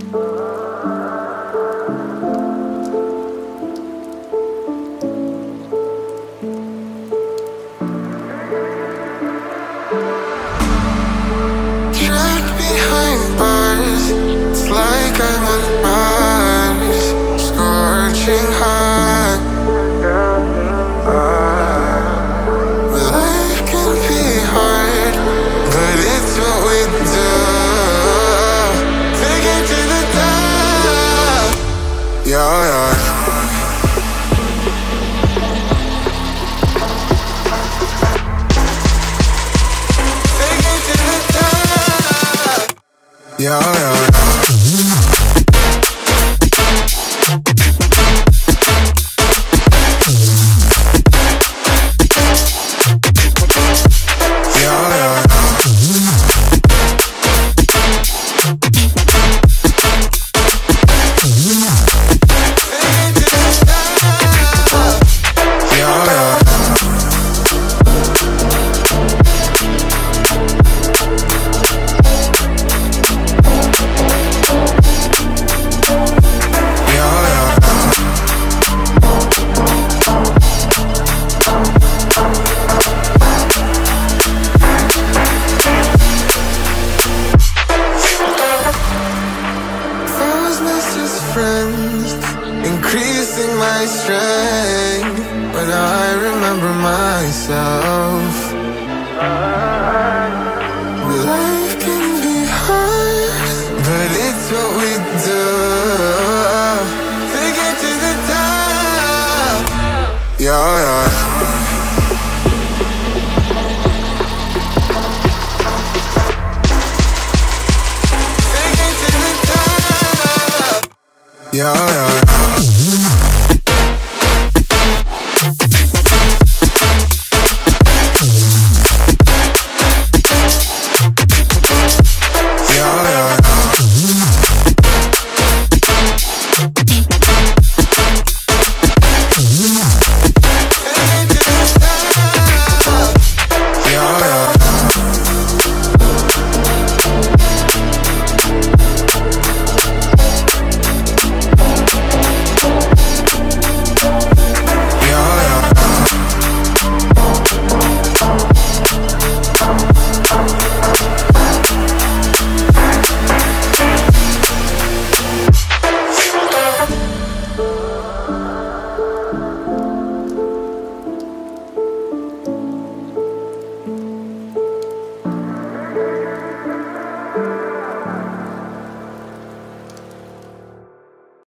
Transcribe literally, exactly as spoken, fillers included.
Trapped behind bars, it's like I'm on Mars, scorching hot. Life can be hard, but it's what we do. Take it to the top. Yeah, yeah. Yeah, yeah, yeah. Friends, increasing my strength when I remember myself. Life can be hard, but it's what we do. Take it to the top. Yeah, yeah. Yeah, yeah.